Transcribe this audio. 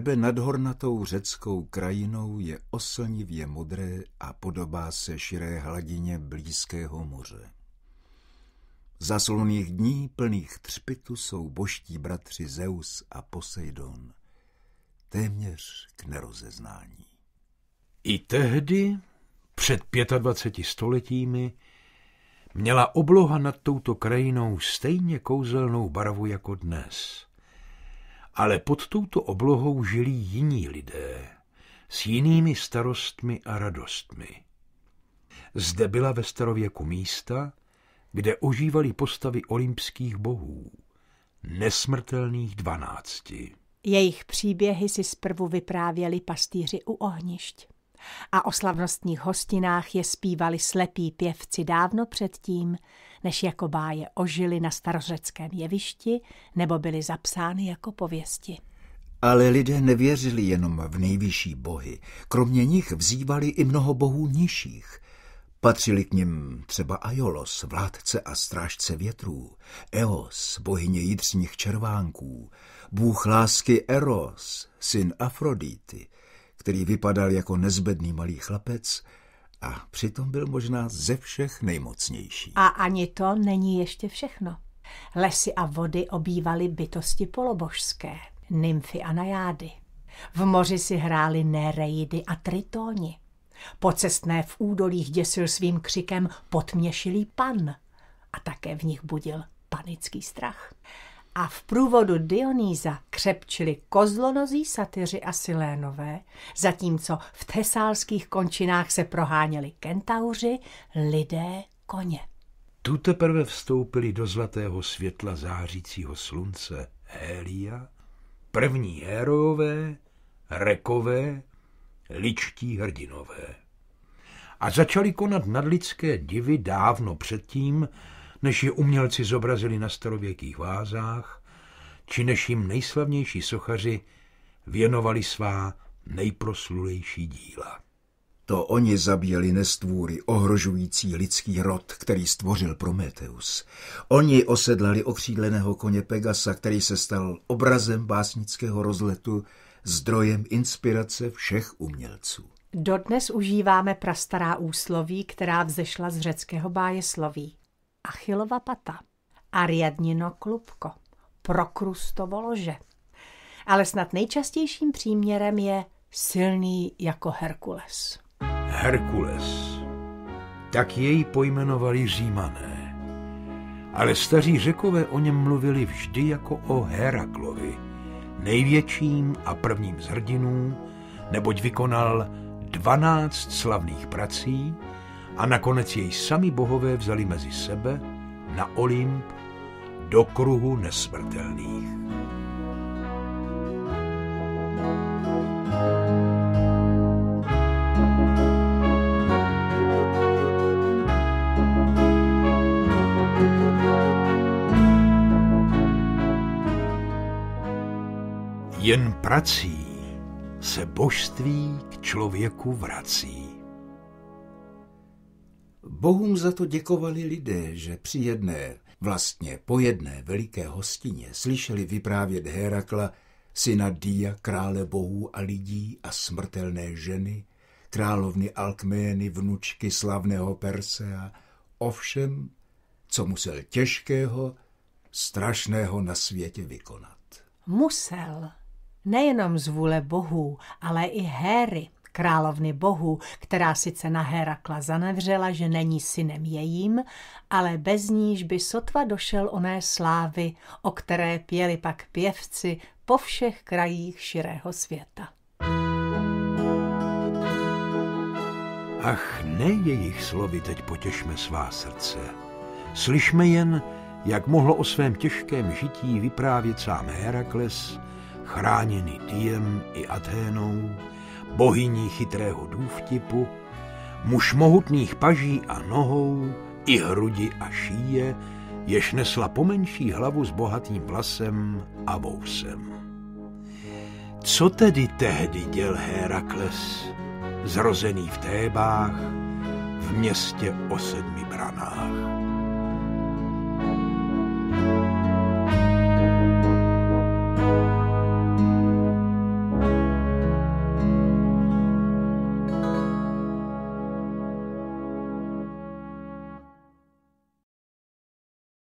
Nebe nad hornatou řeckou krajinou je oslnivě modré a podobá se širé hladině blízkého moře. Za slunných dní plných třpitu jsou božtí bratři Zeus a Poseidon, téměř k nerozeznání. I tehdy, před 25 stoletími, měla obloha nad touto krajinou stejně kouzelnou barvu jako dnes. Ale pod touto oblohou žili jiní lidé, s jinými starostmi a radostmi. Zde byla ve starověku místa, kde ožívaly postavy olympských bohů, nesmrtelných 12. Jejich příběhy si zprvu vyprávěli pastýři u ohnišť a o slavnostních hostinách je zpívali slepí pěvci dávno předtím, než jako báje ožily na starořeckém jevišti nebo byly zapsány jako pověsti. Ale lidé nevěřili jenom v nejvyšší bohy. Kromě nich vzývali i mnoho bohů nižších. Patřili k nim třeba Aiolos, vládce a strážce větrů, Eos, bohyně jitřních červánků, bůh lásky Eros, syn Afrodity, který vypadal jako nezbedný malý chlapec a přitom byl možná ze všech nejmocnější. A ani to není ještě všechno. Lesy a vody obývaly bytosti polobožské, nymfy a najády. V moři si hráli Néreidy a Tritóni. Pocestné v údolích děsil svým křikem potměšilý pan a také v nich budil panický strach. A v průvodu Dionýza křepčili kozlonozí satyři a Silénové, zatímco v thesálských končinách se proháněli kentauři, lidé, koně. Tu teprve vstoupili do zlatého světla zářícího slunce Hélia, první héroové, rekové, ličtí hrdinové. A začali konat nadlidské divy dávno předtím, než je umělci zobrazili na starověkých vázách, či než jim nejslavnější sochaři věnovali svá nejproslulejší díla. To oni zabíjeli nestvůry ohrožující lidský rod, který stvořil Prometeus. Oni osedlali okřídleného koně Pegasa, který se stal obrazem básnického rozletu, zdrojem inspirace všech umělců. Dodnes užíváme prastará úsloví, která vzešla z řeckého bájesloví. Achillova pata, Ariadnino klubko, Prokrustovo lože. Ale snad nejčastějším příměrem je silný jako Herkules. Herkules. Tak jej pojmenovali Římané. Ale staří Řekové o něm mluvili vždy jako o Heraklovi, největším a prvním z hrdinů, neboť vykonal 12 slavných prací a nakonec jej sami bohové vzali mezi sebe na Olymp do kruhu nesmrtelných. Jen prací se božství k člověku vrací. Bohům za to děkovali lidé, že při jedné, vlastně po jedné veliké hostině slyšeli vyprávět Hérakla, syna Dia, krále bohů a lidí a smrtelné ženy, královny Alkmény, vnučky slavného Persea, o všem, co musel těžkého, strašného na světě vykonat. Musel. Nejenom z vůle bohů, ale i Héry, královny bohů, která sice na Hérakla zanevřela, že není synem jejím, ale bez níž by sotva došel oné slávy, o které pěli pak pěvci po všech krajích širého světa. Ach, ne jejich slovy teď potěšme svá srdce. Slyšme jen, jak mohlo o svém těžkém žití vyprávět sám Herakles, chráněný Diem i Athénou, bohyní chytrého důvtipu, muž mohutných paží a nohou, i hrudi a šíje, jež nesla pomenší hlavu s bohatým vlasem a vousem. Co tedy tehdy děl Hérakles, zrozený v Thébách, v městě o 7 branách?